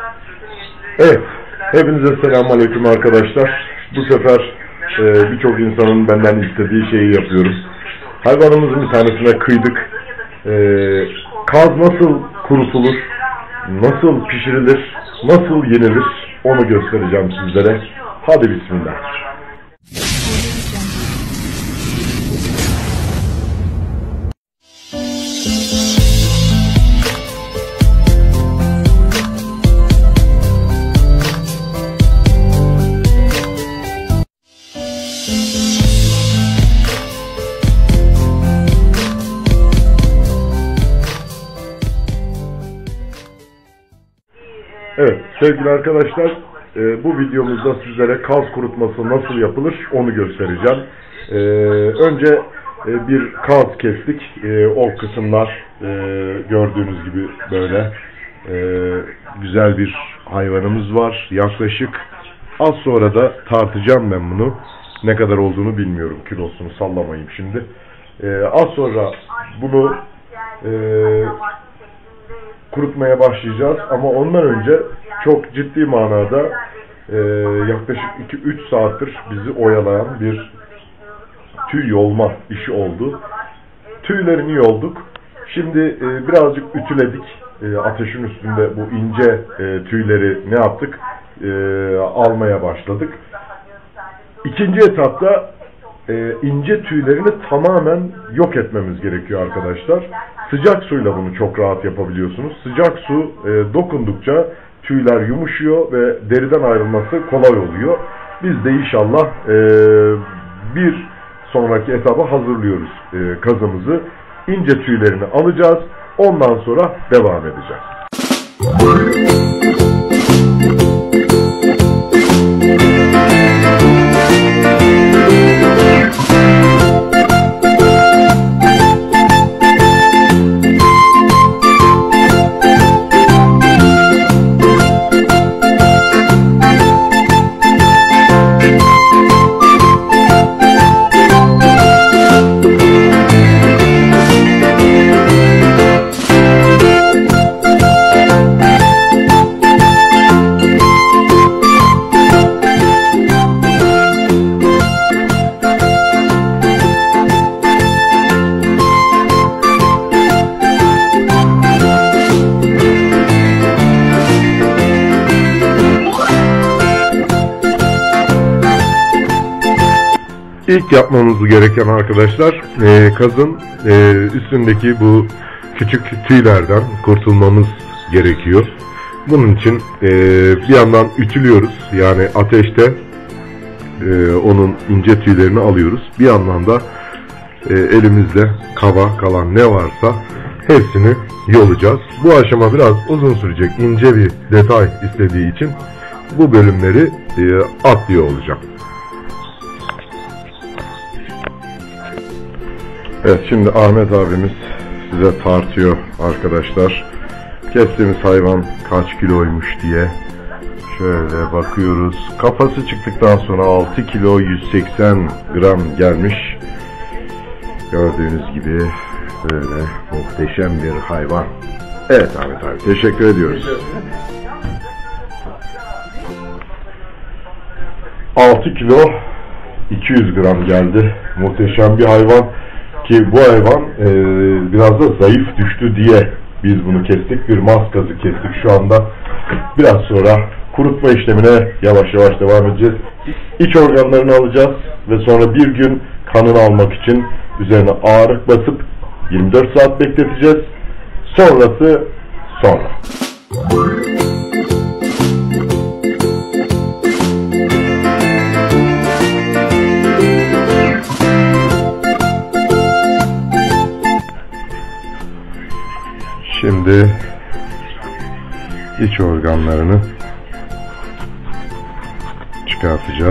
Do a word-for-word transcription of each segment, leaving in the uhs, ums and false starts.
Evet, hepinize selamünaleyküm arkadaşlar. Bu sefer e, birçok insanın benden istediği şeyi yapıyoruz. Hayvanımızın bir tanesine kıydık. E, kaz nasıl kurutulur, nasıl pişirilir, nasıl yenilir onu göstereceğim sizlere. Hadi bismillah. Evet sevgili arkadaşlar, e, bu videomuzda sizlere kaz kurutması nasıl yapılır onu göstereceğim. E, önce e, bir kaz kestik. E, o kısımlar e, gördüğünüz gibi böyle e, güzel bir hayvanımız var. Yaklaşık az sonra da tartacağım ben bunu. Ne kadar olduğunu bilmiyorum. Kilosunu sallamayayım şimdi. E, az sonra bunu e, kurutmaya başlayacağız ama ondan önce çok ciddi manada e, yaklaşık iki üç saattir bizi oyalayan bir tüy yolma işi oldu. Tüylerini yolduk. Şimdi e, birazcık ütüledik. E, ateşin üstünde bu ince e, tüyleri ne yaptık? E, almaya başladık. İkinci etapta e, ince tüylerini tamamen yok etmemiz gerekiyor arkadaşlar. Sıcak suyla bunu çok rahat yapabiliyorsunuz. Sıcak su e, dokundukça tüyler yumuşuyor ve deriden ayrılması kolay oluyor. Biz de inşallah e, bir sonraki etaba hazırlıyoruz e, kazımızı. İnce tüylerini alacağız. Ondan sonra devam edeceğiz. İlk yapmamız gereken arkadaşlar e, kazın e, üstündeki bu küçük tüylerden kurtulmamız gerekiyor. Bunun için e, bir yandan ütülüyoruz, yani ateşte e, onun ince tüylerini alıyoruz. Bir yandan da e, elimizde kaba kalan ne varsa hepsini yolacağız. Bu aşama biraz uzun sürecek, ince bir detay istediği için bu bölümleri e, atlıyor olacağım. Evet, şimdi Ahmet abimiz size tartıyor arkadaşlar. Kestiğimiz hayvan kaç kiloymuş diye. Şöyle bakıyoruz. Kafası çıktıktan sonra altı kilo yüz seksen gram gelmiş. Gördüğünüz gibi böyle muhteşem bir hayvan. Evet Ahmet abi, teşekkür ediyoruz. altı kilo iki yüz gram geldi. Muhteşem bir hayvan. Ki bu hayvan e, biraz da zayıf düştü diye biz bunu kestik. Bir maz kazı kestik şu anda. Biraz sonra kurutma işlemine yavaş yavaş devam edeceğiz. İç organlarını alacağız ve sonra bir gün kanını almak için üzerine ağırlık basıp yirmi dört saat bekleteceğiz. Sonrası sonra. Şimdi iç organlarını çıkartacağız.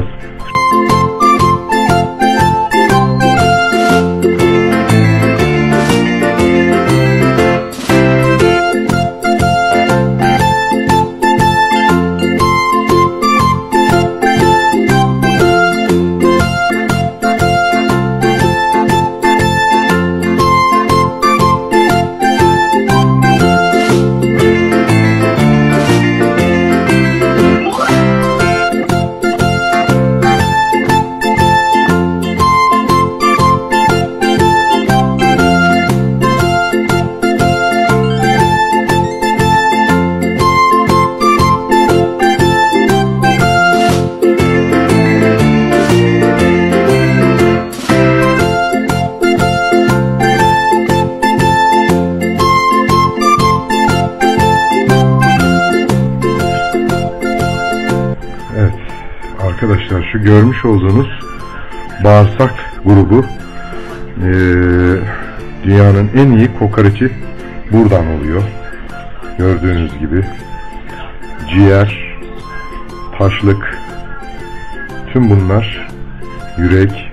arkadaşlar, şu görmüş olduğunuz bağırsak grubu e, dünyanın en iyi kokoreçi buradan oluyor. Gördüğünüz gibi ciğer, taşlık, tüm bunlar, yürek,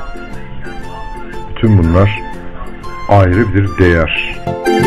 bütün bunlar ayrı bir değer.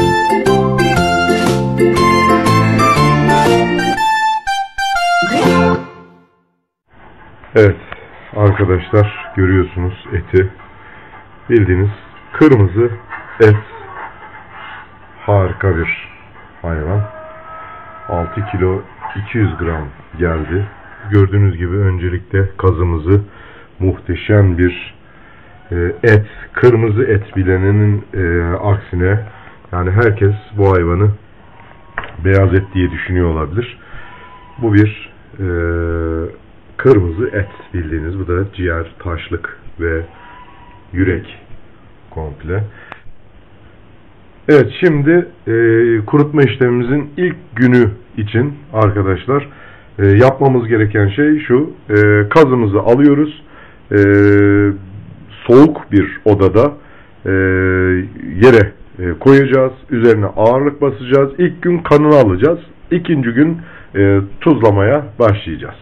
Evet arkadaşlar, görüyorsunuz eti. Bildiğiniz kırmızı et. Harika bir hayvan. altı kilo iki yüz gram geldi. Gördüğünüz gibi öncelikle kazımızı, muhteşem bir e, et, kırmızı et bilenenin e, aksine, yani herkes bu hayvanı beyaz et diye düşünüyor olabilir. Bu bir e, kırmızı et bildiğiniz. Bu da ciğer, taşlık ve yürek komple. Evet, şimdi e, kurutma işlemimizin ilk günü için arkadaşlar e, yapmamız gereken şey şu: e, kazımızı alıyoruz, e, soğuk bir odada e, yere e, koyacağız, üzerine ağırlık basacağız. İlk gün kanını alacağız, ikinci gün e, tuzlamaya başlayacağız.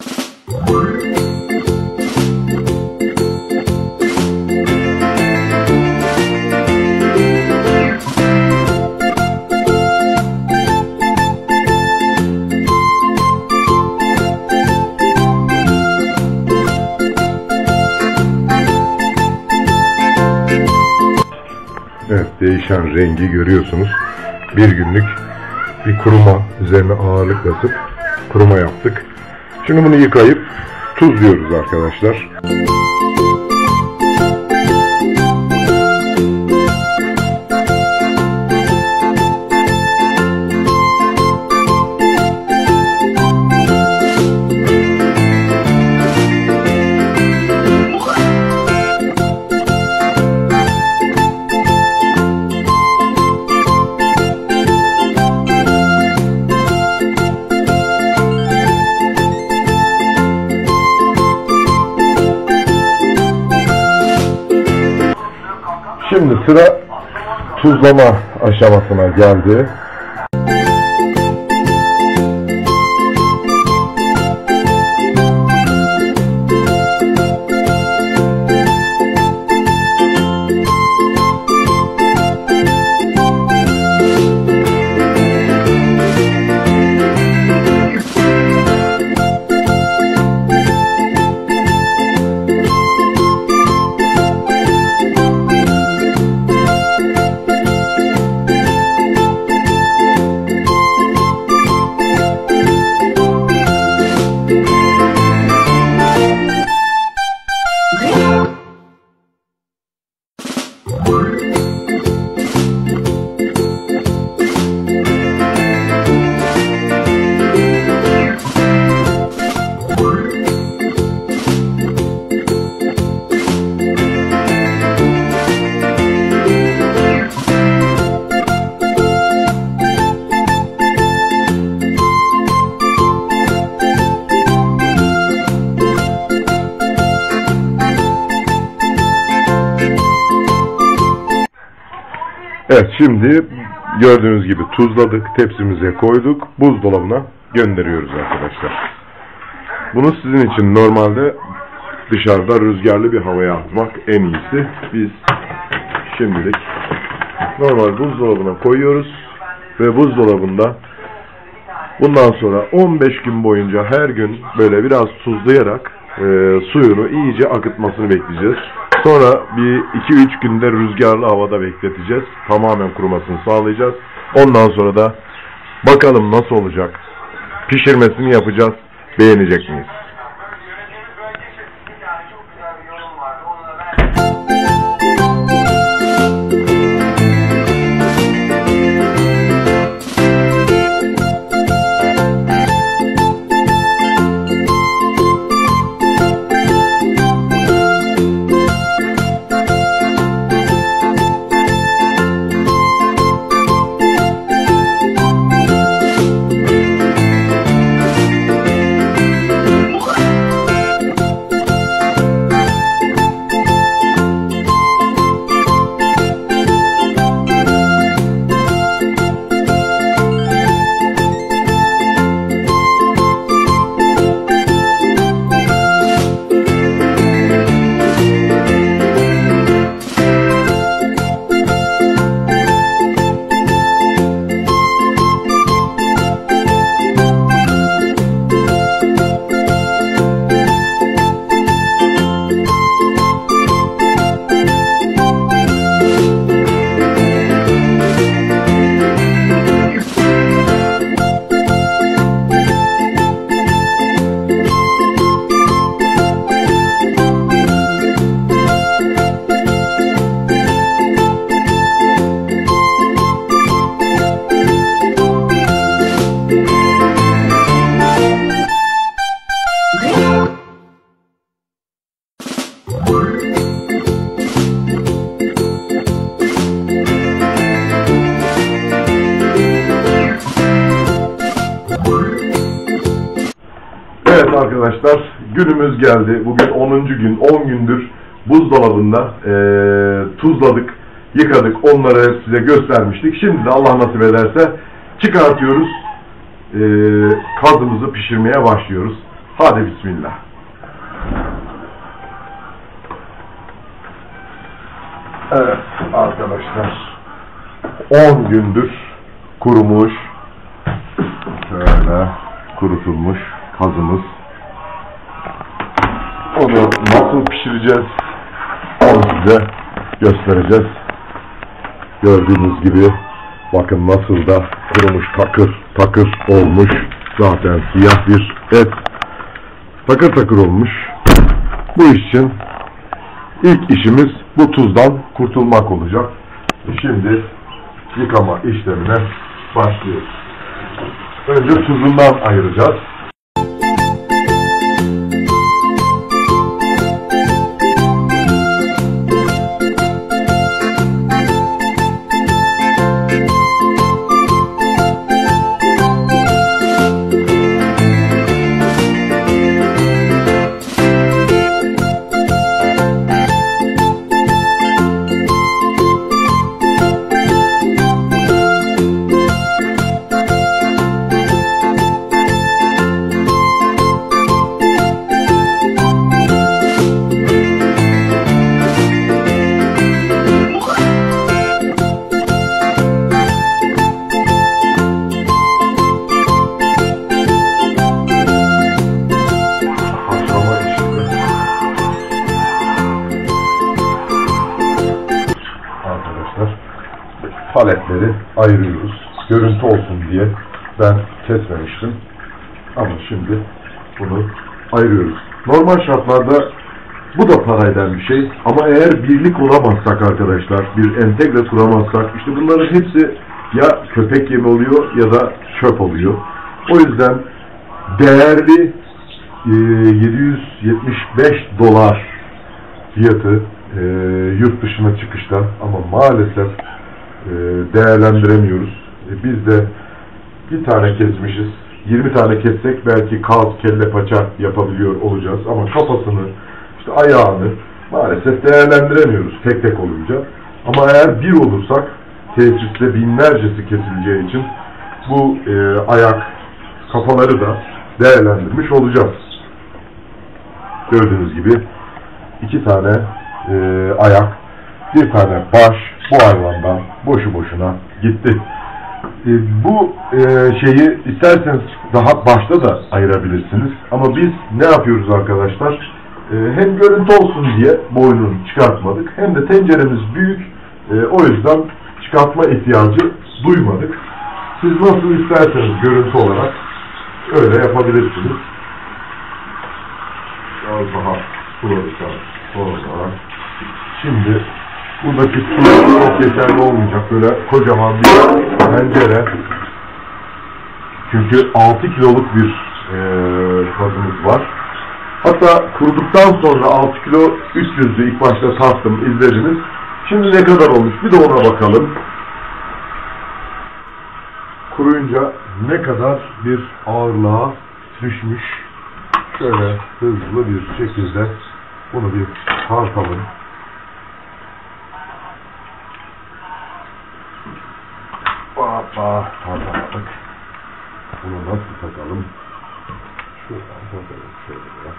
Evet, değişen rengi görüyorsunuz. Bir günlük bir kuruma, üzerine ağırlık basıp kuruma yaptık. Şimdi bunu yıkayıp tuzluyoruz arkadaşlar. Şimdi sıra tuzlama aşamasına geldi. Evet, şimdi gördüğünüz gibi tuzladık, tepsimize koyduk, buzdolabına gönderiyoruz arkadaşlar. Bunu sizin için normalde dışarıda rüzgarlı bir havaya atmak en iyisi. Biz şimdilik normal buzdolabına koyuyoruz ve buzdolabında bundan sonra on beş gün boyunca her gün böyle biraz tuzlayarak e, suyunu iyice akıtmasını bekleyeceğiz. Sonra bir iki üç günde rüzgarlı havada bekleteceğiz. Tamamen kurumasını sağlayacağız. Ondan sonra da bakalım nasıl olacak. Pişirmesini yapacağız. Beğenecek miyiz? Evet arkadaşlar, günümüz geldi. Bugün onuncu gün, on gündür buzdolabında e, tuzladık, yıkadık, onları size göstermiştik. Şimdi de Allah nasip ederse çıkartıyoruz, e, kazımızı pişirmeye başlıyoruz. Hadi bismillah. Evet arkadaşlar, on gündür kurumuş, şöyle kurutulmuş kazımız. Onu nasıl pişireceğiz onu size göstereceğiz. Gördüğünüz gibi bakın nasıl da kurumuş, takır takır olmuş. Zaten siyah bir et, takır takır olmuş. Bu iş için ilk işimiz bu tuzdan kurtulmak olacak. Şimdi yıkama işlemine başlıyoruz. Önce tuzundan ayıracağız. Paletleri ayırıyoruz. Görüntü olsun diye ben kesmemiştim. Ama şimdi bunu ayırıyoruz. Normal şartlarda bu da para eden bir şey. Ama eğer birlik olamazsak arkadaşlar, bir entegre kuramazsak, işte bunların hepsi ya köpek yemi oluyor ya da çöp oluyor. O yüzden değerli e, yedi yüz yetmiş beş dolar fiyatı e, yurt dışına çıkışta ama maalesef değerlendiremiyoruz. Biz de bir tane kesmişiz. yirmi tane kessek belki kaz, kelle, paça yapabiliyor olacağız. Ama kafasını, işte ayağını maalesef değerlendiremiyoruz tek tek olunca. Ama eğer bir olursak tesiste binlercesi kesileceği için bu e, ayak, kafaları da değerlendirmiş olacağız. Gördüğünüz gibi iki tane e, ayak, bir tane baş bu hayvandan boşu boşuna gitti. E, bu e, şeyi isterseniz daha başta da ayırabilirsiniz. Ama biz ne yapıyoruz arkadaşlar? E, hem görüntü olsun diye boynunu çıkartmadık. Hem de tenceremiz büyük. E, o yüzden çıkartma ihtiyacı duymadık. Siz nasıl isterseniz görüntü olarak öyle yapabilirsiniz. Biraz daha suladıktan sonra şimdi buradaki su çok yeterli olmayacak. Böyle kocaman bir tencere. Çünkü altı kiloluk bir e, kazımız var. Hatta kuruduktan sonra altı kilo üç yüz'ü ilk başta tarttım, izlediniz. Şimdi ne kadar olmuş? Bir de ona bakalım. Kuruyunca ne kadar bir ağırlığa düşmüş. Şöyle hızlı bir şekilde bunu bir tartalım. Hoppa, tartamadık. Bunu nasıl takalım? Şuradan takalım şöyle.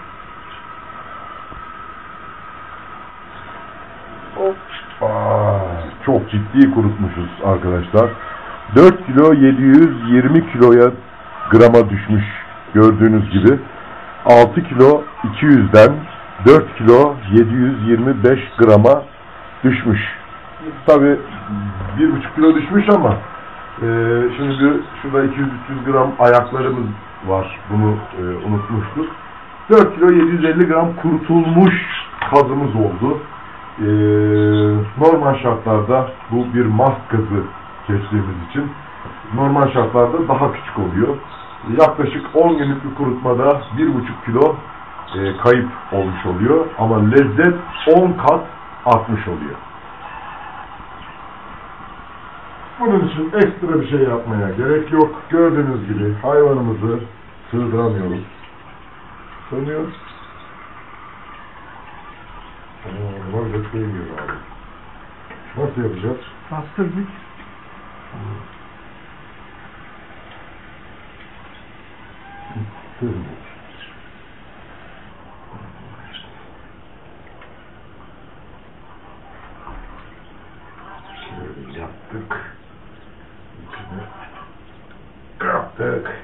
Hoppa. Çok ciddi kurutmuşuz arkadaşlar. dört kilo yedi yüz yirmi kiloya grama düşmüş gördüğünüz gibi. altı kilo iki yüz'den dört kilo yedi yüz yirmi beş grama düşmüş. Tabi bir buçuk kilo düşmüş ama e, şimdi şurada iki yüz üç yüz gram ayaklarımız var. Bunu e, unutmuştuk. dört kilo yedi yüz elli gram kurutulmuş kazımız oldu. E, normal şartlarda bu bir mast kazı kestiğimiz için normal şartlarda daha küçük oluyor. Yaklaşık on günlük bir kurutmada bir buçuk kilo e, kayıp olmuş oluyor. Ama lezzet on kat artmış oluyor. Bunun için ekstra bir şey yapmaya gerek yok. Gördüğünüz gibi hayvanımızı sığdıramıyoruz. Sönüyor. Aa, bunlar bekleyemiyor abi. Nasıl yapacağız? Bastırdık. Sönüyor. Şöyle yaptık. İçine yaptık.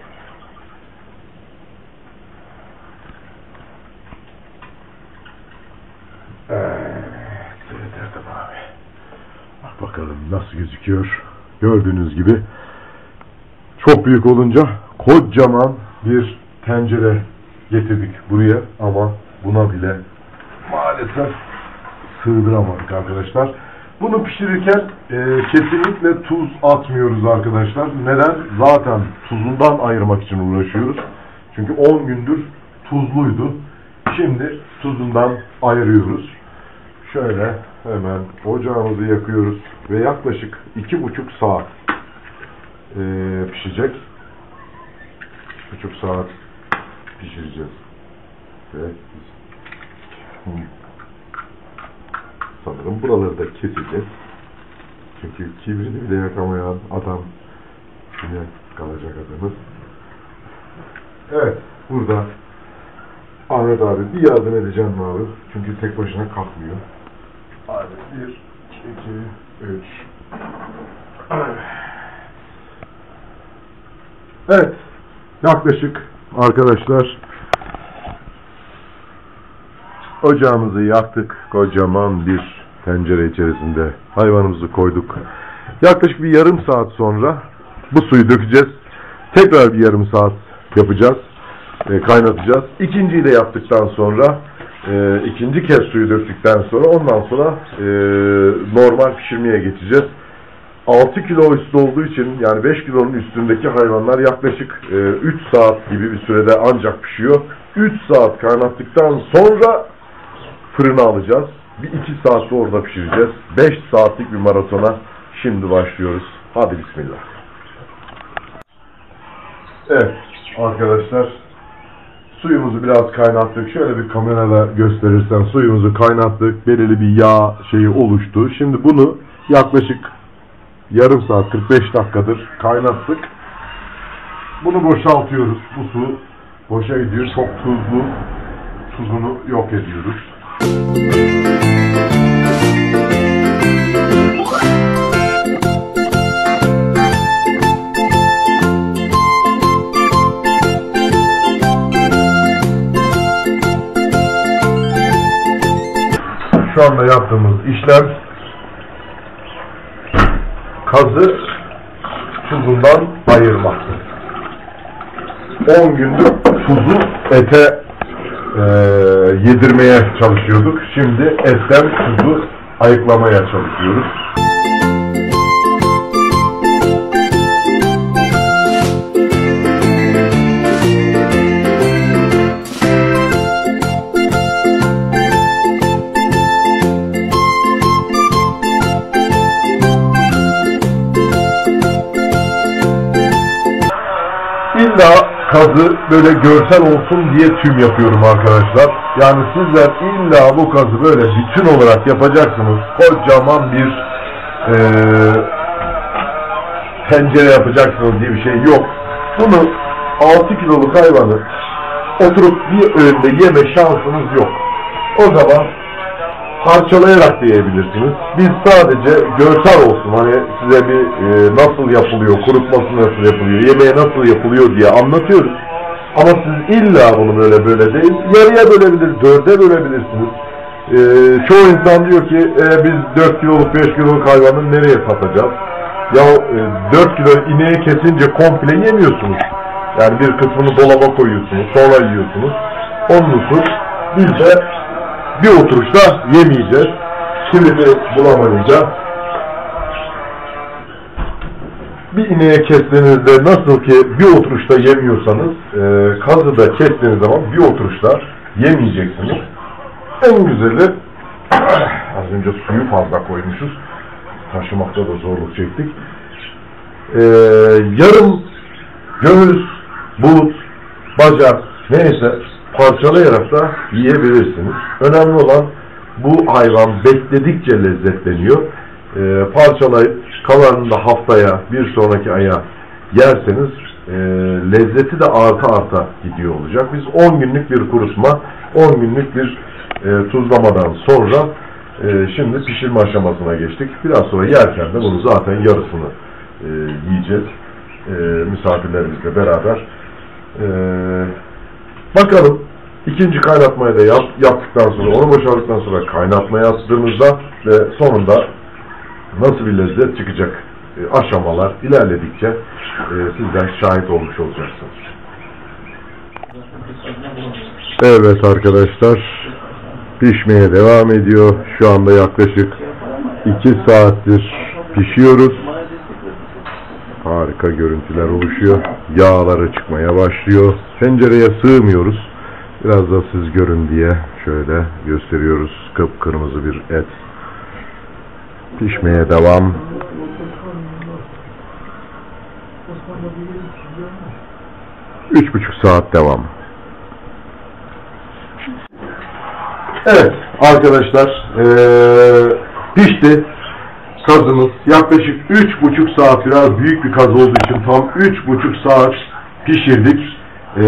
Evet, abi. Bak bakalım nasıl gözüküyor. Gördüğünüz gibi çok büyük olunca kocaman bir tencere getirdik buraya ama buna bile maalesef sığdıramadık arkadaşlar. Bunu pişirirken e, kesinlikle tuz atmıyoruz arkadaşlar. Neden? Zaten tuzundan ayırmak için uğraşıyoruz. Çünkü on gündür tuzluydu. Şimdi tuzundan ayırıyoruz. Şöyle hemen ocağımızı yakıyoruz ve yaklaşık iki buçuk saat e, pişecek. iki buçuk saat pişireceğiz. Ve sanırım buraları da keseceğiz. Çünkü kibrini bile yakamayan adam yine kalacak adamız. Evet, burada Ahmet abi bir yardım edeceğim mi abi? Çünkü tek başına kalkmıyor. Hadi bir, iki, üç. Evet, yaklaşık arkadaşlar ocağımızı yaktık. Kocaman bir tencere içerisinde hayvanımızı koyduk. Yaklaşık bir yarım saat sonra bu suyu dökeceğiz. Tekrar bir yarım saat yapacağız. E, kaynatacağız. İkinciyi de yaptıktan sonra e, ikinci kez suyu döktükten sonra ondan sonra e, normal pişirmeye geçeceğiz. altı kilo üstü olduğu için yani beş kilonun üstündeki hayvanlar yaklaşık e, üç saat gibi bir sürede ancak pişiyor. üç saat kaynattıktan sonra fırına alacağız. Bir iki saat orada pişireceğiz. beş saatlik bir maratona şimdi başlıyoruz. Hadi bismillah. Evet arkadaşlar, suyumuzu biraz kaynattık. Şöyle bir kamerada gösterirsen suyumuzu kaynattık. Belirli bir yağ şeyi oluştu. Şimdi bunu yaklaşık yarım saat kırk beş dakikadır kaynattık. Bunu boşaltıyoruz. Bu su boşa gidiyor. Çok tuzlu. Tuzunu yok ediyoruz. Şu anda yaptığımız işlem kazı tuzundan ayırmaktır. on gündür tuzu ete e, yedirmeye çalışıyorduk. Şimdi etten tuzu ayıklamaya çalışıyoruz. İlla kazı böyle görsel olsun diye tüm yapıyorum arkadaşlar. Yani sizler illa bu kazı böyle bütün olarak yapacaksınız. Kocaman bir e, tencere yapacaksınız diye bir şey yok. Bunu altı kiloluk hayvanı oturup bir öğünde yeme şansınız yok. O zaman parçalayarak da yiyebilirsiniz. Biz sadece görsel olsun, hani size bir e, nasıl yapılıyor, kurutması nasıl yapılıyor, yemeğe nasıl yapılıyor diye anlatıyoruz. Ama siz illa bunu böyle böyle değil, yarıya bölebilir, dörde bölebilirsiniz. E, çoğu insan diyor ki e, biz dört kiloluk, beş kiloluk hayvanı nereye satacağız? Ya e, dört kilo ineği kesince komple yemiyorsunuz. Yani bir kısmını dolaba koyuyorsunuz, sonra yiyorsunuz. Onun için biz de bir oturuşta yemeyeceğiz. Şimdi bulamayınca bir ineğe kestiğinizde nasıl ki bir oturuşta yemiyorsanız e, kazı da kestiğiniz zaman bir oturuşta yemeyeceksiniz. En güzeli az önce suyu fazla koymuşuz. Taşımakta da zorluk çektik. E, yarım göğüs, bulut, bacak neyse parçalayarak da yiyebilirsiniz. Önemli olan bu hayvan bekledikçe lezzetleniyor. E, parçalayıp kalanını da haftaya, bir sonraki aya yerseniz e, lezzeti de arta arta gidiyor olacak. Biz on günlük bir kurutma, on günlük bir e, tuzlamadan sonra e, şimdi pişirme aşamasına geçtik. Biraz sonra yerken de bunu zaten yarısını e, yiyeceğiz. E, misafirlerimizle beraber. E, bakalım ikinci kaynatmayı da yap, yaptıktan sonra, onu boşalttıktan sonra kaynatmaya attığımızda ve sonunda nasıl bir lezzet çıkacak e, aşamalar ilerledikçe e, sizler şahit olmuş olacaksınız. Evet arkadaşlar, pişmeye devam ediyor. Şu anda yaklaşık iki saattir pişiyoruz. Harika görüntüler oluşuyor. Yağları çıkmaya başlıyor. Tencereye sığmıyoruz. Biraz da siz görün diye şöyle gösteriyoruz. Kıpkırmızı bir et. Pişmeye devam. Üç buçuk saat devam. Evet arkadaşlar, ee, pişti kazımız. Yaklaşık üç buçuk saat, biraz büyük bir kaz olduğu için tam üç buçuk saat pişirdik. Ee,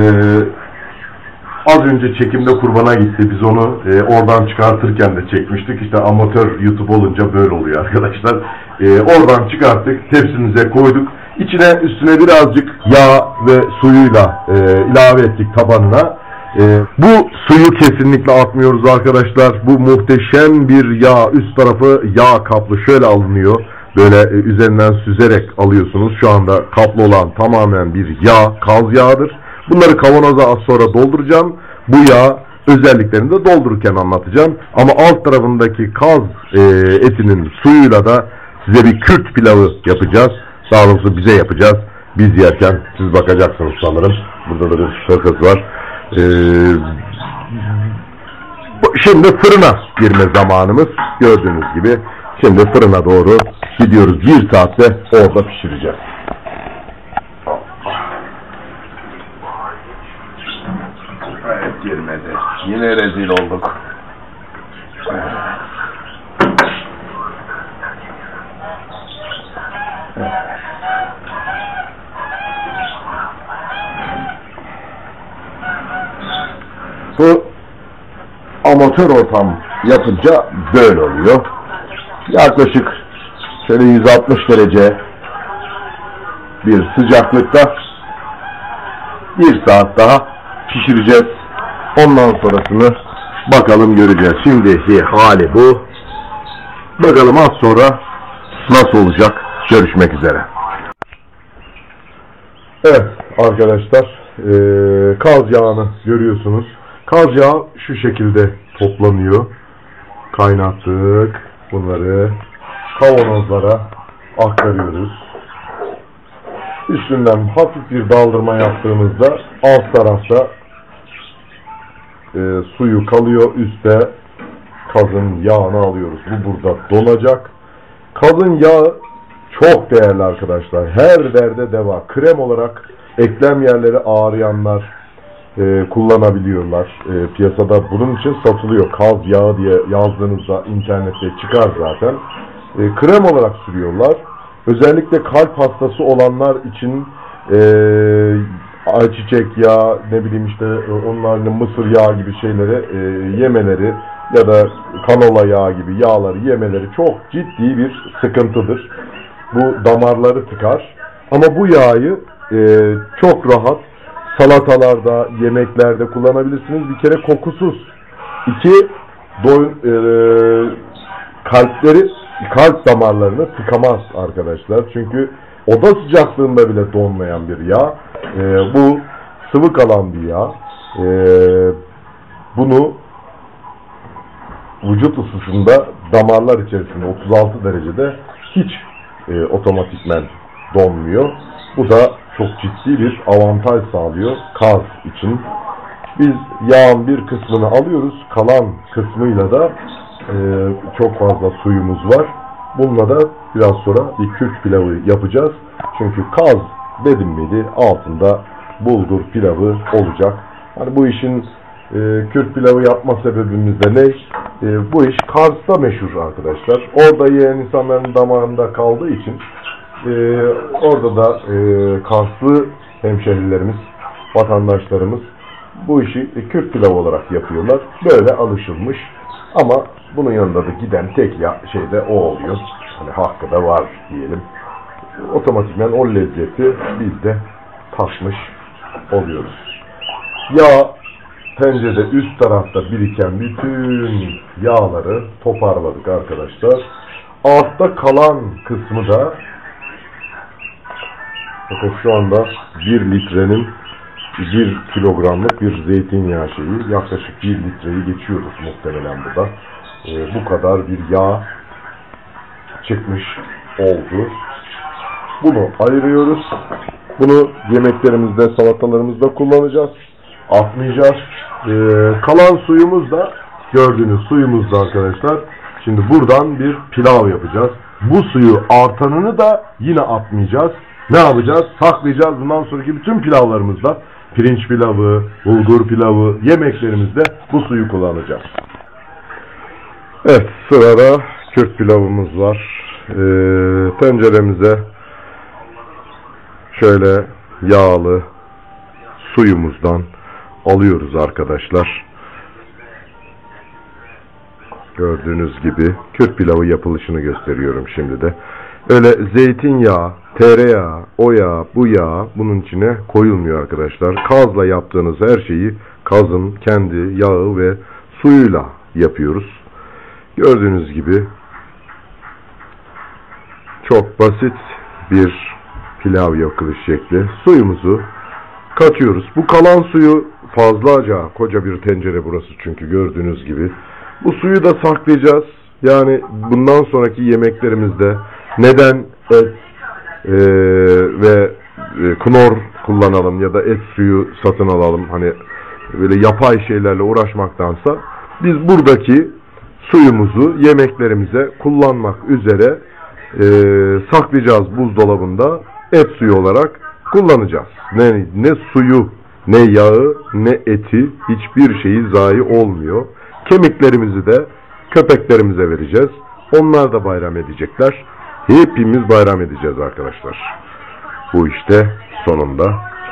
az önce çekimde kurbana gitti. Biz onu e, oradan çıkartırken de çekmiştik. İşte amatör YouTube olunca böyle oluyor arkadaşlar. E, oradan çıkarttık, tepsimize koyduk. İçine üstüne birazcık yağ ve suyuyla e, ilave ettik tabanına. E, bu suyu kesinlikle atmıyoruz arkadaşlar. Bu muhteşem bir yağ, üst tarafı yağ kaplı şöyle alınıyor. Böyle e, üzerinden süzerek alıyorsunuz. Şu anda kaplı olan tamamen bir yağ, kaz yağıdır. Bunları kavanoza az sonra dolduracağım. Bu yağ özelliklerini de doldururken anlatacağım. Ama alt tarafındaki kaz e, etinin suyuyla da size bir Kürt pilavı yapacağız. Daha doğrusu bize yapacağız. Biz yerken siz bakacaksınız sanırım. Burada da bir sakız var. Ee, şimdi fırına girme zamanımız. Gördüğünüz gibi. Şimdi fırına doğru gidiyoruz. Bir saatte orada pişireceğiz. Evet, girmedi. Yine rezil olduk. Bu amatör ortam yapınca böyle oluyor. Yaklaşık şöyle yüz altmış derece bir sıcaklıkta bir saat daha pişireceğiz. Ondan sonrasını bakalım göreceğiz. Şimdiki hali bu. Bakalım az sonra nasıl olacak? Görüşmek üzere. Evet arkadaşlar, ee, kaz yağını görüyorsunuz. Kaz yağı şu şekilde toplanıyor. Kaynattık. Bunları kavanozlara aktarıyoruz. Üstünden hafif bir daldırma yaptığımızda alt tarafta e, suyu kalıyor. Üstte kazın yağını alıyoruz. Bu burada donacak. Kazın yağı çok değerli arkadaşlar. Her derde deva. Krem olarak eklem yerleri ağrıyanlar e, kullanabiliyorlar. E, piyasada bunun için satılıyor. Kaz yağı diye yazdığınızda internette çıkar zaten. E, krem olarak sürüyorlar. Özellikle kalp hastası olanlar için e, ayçiçek yağı, ne bileyim işte onların mısır yağı gibi şeyleri e, yemeleri ya da kanola yağı gibi yağları yemeleri çok ciddi bir sıkıntıdır. Bu damarları tıkar. Ama bu yağı e, çok rahat salatalarda, yemeklerde kullanabilirsiniz. Bir kere kokusuz. İki, doyun, e, kalpleri, kalp damarlarını tıkamaz arkadaşlar. Çünkü oda sıcaklığında bile donmayan bir yağ. E, bu sıvı kalan bir yağ. E, bunu vücut ısısında damarlar içerisinde otuz altı derecede hiç e, otomatikmen donmuyor. Bu da çok ciddi bir avantaj sağlıyor kaz için. Biz yağın bir kısmını alıyoruz. Kalan kısmıyla da e, çok fazla suyumuz var. Bununla da biraz sonra bir Kürt pilavı yapacağız. Çünkü kaz dedim miydi altında bulgur pilavı olacak. Hani bu işin e, Kürt pilavı yapma sebebimiz de ne? E, bu iş Kars'ta meşhur arkadaşlar. Orada yiyen insanların damağında kaldığı için e, orada da e, Karslı hemşehrilerimiz, vatandaşlarımız bu işi e, Kürt pilavı olarak yapıyorlar. Böyle alışılmış. Ama bunun yanında da giden tek ya, şey de o oluyor. Hani hakkı da var diyelim. Otomatikman o lezzeti biz de tatmış oluyoruz. Yağ tencerede üst tarafta biriken bütün yağları toparladık arkadaşlar. Altta kalan kısmı da bakın şu anda bir litrenin bir kilogramlık bir zeytinyağı şeyi. Yaklaşık bir litreyi geçiyoruz muhtemelen bu da. Ee, bu kadar bir yağ çıkmış oldu. Bunu ayırıyoruz. Bunu yemeklerimizde, salatalarımızda kullanacağız. Atmayacağız. Ee, kalan suyumuz da gördüğünüz suyumuz da arkadaşlar. Şimdi buradan bir pilav yapacağız. Bu suyu artanını da yine atmayacağız. Ne yapacağız? Saklayacağız. Bundan sonraki bütün pilavlarımızda pirinç pilavı, bulgur pilavı yemeklerimizde bu suyu kullanacağız. Evet, sırada Kürt pilavımız var. Ee, tenceremize şöyle yağlı suyumuzdan alıyoruz arkadaşlar. Gördüğünüz gibi Kürt pilavı yapılışını gösteriyorum şimdi de. Öyle zeytinyağı, tereyağı, o yağ, bu yağ bunun içine koyulmuyor arkadaşlar. Kazla yaptığınız her şeyi kazın kendi yağı ve suyuyla yapıyoruz. Gördüğünüz gibi çok basit bir pilav yapılış şekli. Suyumuzu katıyoruz. Bu kalan suyu fazlaca, koca bir tencere burası çünkü gördüğünüz gibi. Bu suyu da saklayacağız. Yani bundan sonraki yemeklerimizde neden et e, ve e, knor kullanalım ya da et suyu satın alalım, hani böyle yapay şeylerle uğraşmaktansa biz buradaki suyumuzu yemeklerimize kullanmak üzere e, saklayacağız buzdolabında, et suyu olarak kullanacağız. Ne, ne suyu, ne yağı, ne eti, hiçbir şeyi zayi olmuyor. Kemiklerimizi de köpeklerimize vereceğiz. Onlar da bayram edecekler. Hepimiz bayram edeceğiz arkadaşlar. Bu işte sonunda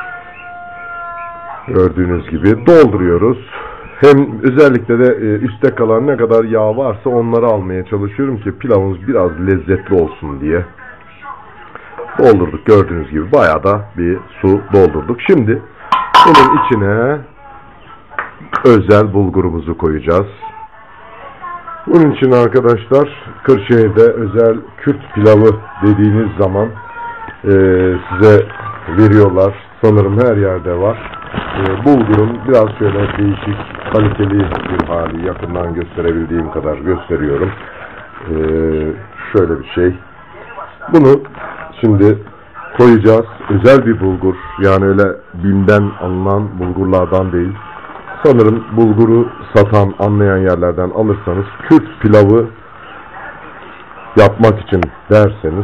gördüğünüz gibi dolduruyoruz. Hem özellikle de üstte kalan ne kadar yağ varsa onları almaya çalışıyorum ki pilavımız biraz lezzetli olsun diye. Doldurduk gördüğünüz gibi. Bayağı da bir su doldurduk. Şimdi bunun içine özel bulgurumuzu koyacağız. Bunun için arkadaşlar Kırşehir'de özel Kürt pilavı dediğiniz zaman e, size veriyorlar. Sanırım her yerde var. E, bulgurun biraz şöyle değişik, kaliteli bir hali, yakından gösterebildiğim kadar gösteriyorum. E, şöyle bir şey. Bunu şimdi koyacağız. Özel bir bulgur. Yani öyle BİM'den alınan bulgurlardan değil. Sanırım bulguru satan, anlayan yerlerden alırsanız Kürt pilavı yapmak için derseniz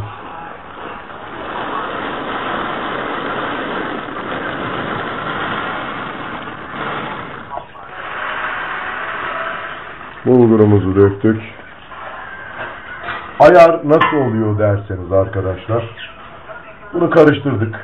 bulgurumuzu döktük. Ayar nasıl oluyor derseniz arkadaşlar, bunu karıştırdık.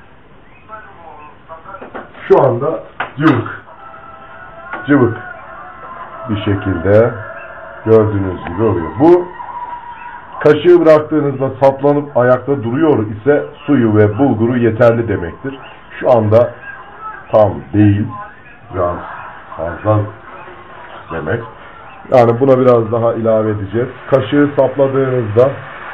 Şu anda cıvık cıvık bir şekilde gördüğünüz gibi oluyor. Bu kaşığı bıraktığınızda saplanıp ayakta duruyor ise suyu ve bulguru yeterli demektir. Şu anda tam değil, biraz fazla demek. Yani buna biraz daha ilave edeceğiz. Kaşığı sapladığınızda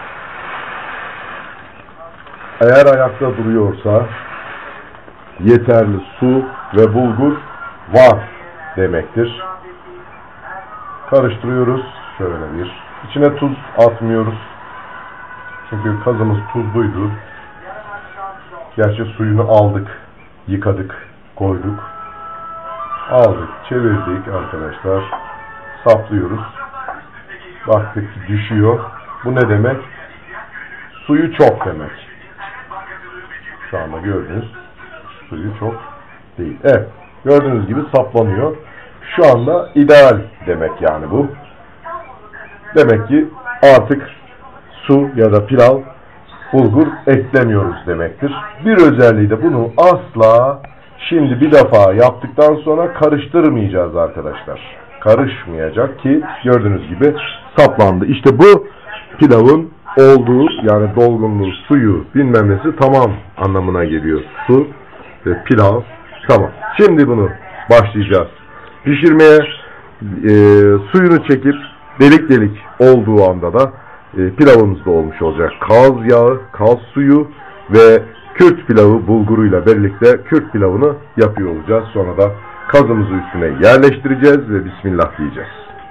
eğer ayakta duruyorsa yeterli su ve bulgur var demektir. Karıştırıyoruz. Şöyle bir. İçine tuz atmıyoruz. Çünkü kazımız tuzluydu. Gerçi suyunu aldık. Yıkadık. Koyduk. Aldık. Çevirdik arkadaşlar. Saplıyoruz. Baktık ki düşüyor. Bu ne demek? Suyu çok demek. Şu anda gördüğünüz suyu çok değil. Evet. Gördüğünüz gibi saplanıyor. Şu anda ideal demek yani bu. Demek ki artık su ya da pilav, bulgur eklemiyoruz demektir. Bir özelliği de bunu asla şimdi bir defa yaptıktan sonra karıştırmayacağız arkadaşlar. Karışmayacak ki gördüğünüz gibi saplandı. İşte bu pilavın olduğu, yani dolgunluğu, suyu bilmem nesi tamam anlamına geliyor. Su ve pilav tamam. Şimdi bunu başlayacağız pişirmeye. E, suyunu çekip delik delik olduğu anda da e, pilavımız da olmuş olacak. Kaz yağı, kaz suyu ve Kürt pilavı bulguruyla birlikte Kürt pilavını yapıyor olacağız. Sonra da kazımızı üstüne yerleştireceğiz ve Bismillah diyeceğiz.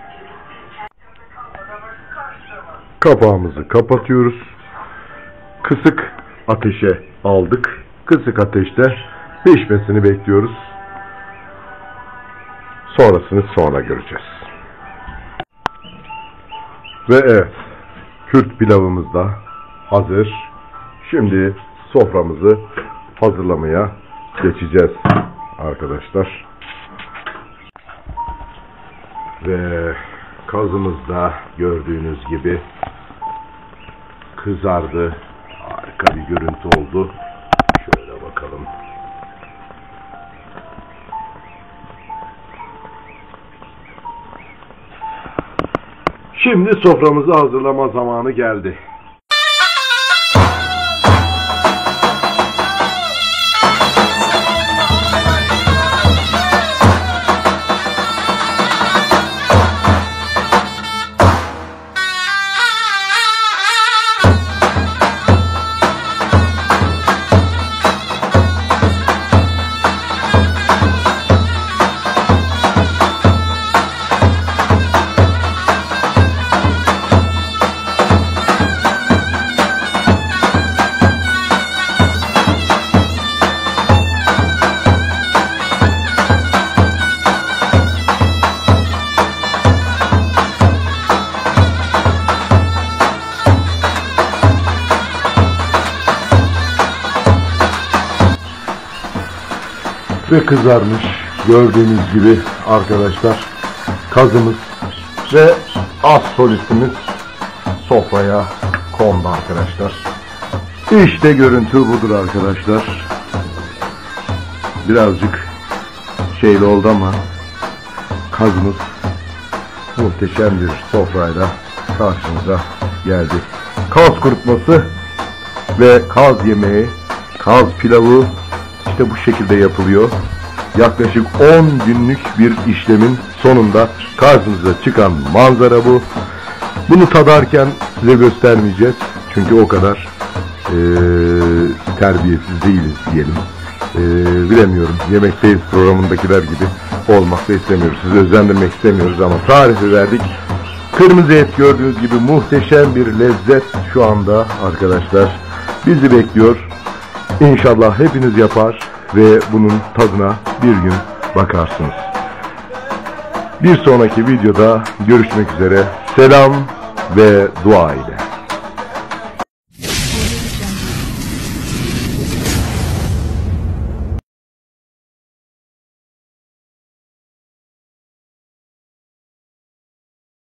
Kapağımızı kapatıyoruz. Kısık ateşe aldık. Kısık ateşte pişmesini bekliyoruz. Sonrasını sonra göreceğiz. Ve evet, Kürt pilavımız da hazır. Şimdi soframızı hazırlamaya geçeceğiz arkadaşlar. Ve kazımız da gördüğünüz gibi kızardı. Harika bir görüntü oldu. Şöyle bakalım. Şimdi soframızı hazırlama zamanı geldi. Ve kızarmış gördüğünüz gibi arkadaşlar kazımız ve az solistimiz sofraya kondu arkadaşlar. İşte görüntü budur arkadaşlar. Birazcık şeyli oldu ama kazımız muhteşem bir sofrayla karşımıza geldi. Kaz kurutması ve kaz yemeği, kaz pilavı İşte bu şekilde yapılıyor. Yaklaşık on günlük bir işlemin sonunda karşınıza çıkan manzara bu. Bunu tadarken size göstermeyeceğiz. Çünkü o kadar e, terbiyesiz değiliz diyelim. E, bilemiyorum. Yemekteyiz programındakiler gibi olmak da istemiyoruz. Sizi özendirmek istemiyoruz ama tarifi verdik. Kırmızı et gördüğünüz gibi muhteşem bir lezzet şu anda arkadaşlar bizi bekliyor. İnşallah hepiniz yapar ve bunun tadına bir gün bakarsınız. Bir sonraki videoda görüşmek üzere. Selam ve dua ile.